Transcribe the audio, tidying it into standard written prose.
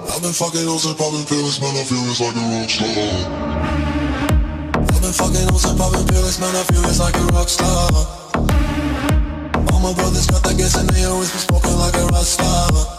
I've been fucking hoes and popping pills, man, I feel it's like a rock star. I've been fucking hoes and popping pills, man, I feel it's like a rock star. All my brothers got that gas and they always been smoking like a rock star.